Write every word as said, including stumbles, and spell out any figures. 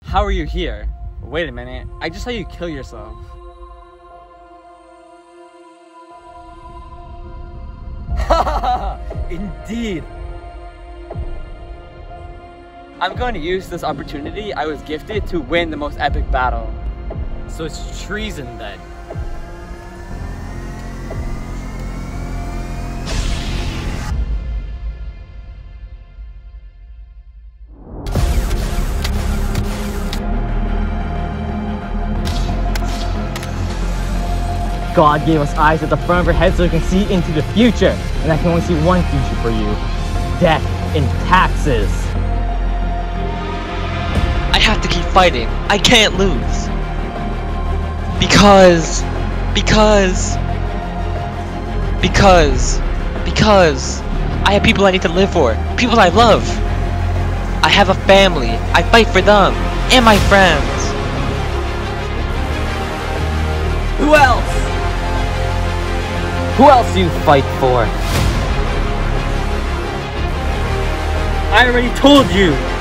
How are you here? Wait a minute, I just saw you kill yourself. Indeed. I'm going to use this opportunity I was gifted to win the most epic battle. So it's treason then. God gave us eyes at the front of our head so we can see into the future. And I can only see one future for you. Death and taxes. I have to keep fighting. I can't lose. Because... Because... Because... Because... I have people I need to live for. People I love. I have a family. I fight for them. And my friends. Who else? Who else do you fight for? I already told you!